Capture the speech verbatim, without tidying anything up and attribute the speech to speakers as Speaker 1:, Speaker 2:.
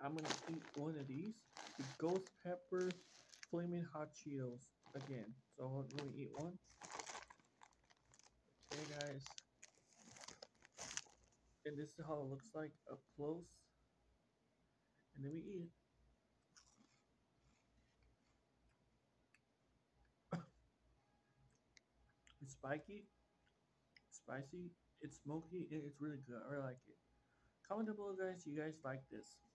Speaker 1: I'm gonna eat one of these. The ghost pepper flaming hot Cheetos again. So let me eat one. Okay, guys. And this is how it looks like up close. And then we eat it. It's spiky, spicy, it's smoky, and it's really good. I really like it. Comment down below, guys. Do you guys like this?